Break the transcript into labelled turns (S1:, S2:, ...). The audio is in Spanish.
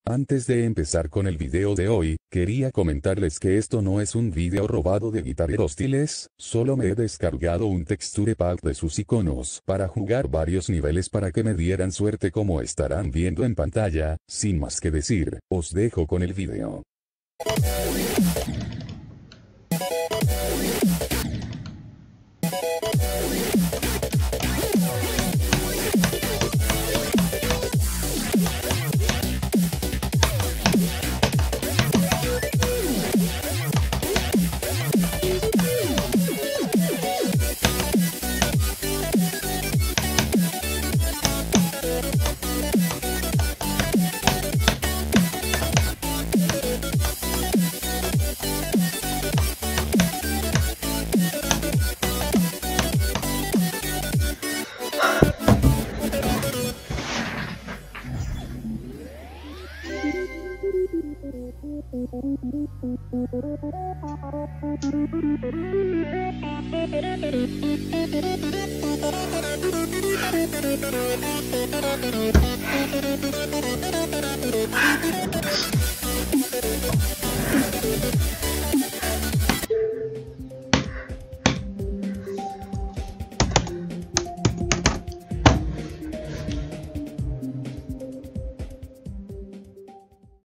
S1: Antes de empezar con el video de hoy, quería comentarles que esto no es un video robado de guitarreros hostiles, solo me he descargado un texture pack de sus iconos para jugar varios niveles para que me dieran suerte como estarán viendo en pantalla. Sin más que decir, os dejo con el video.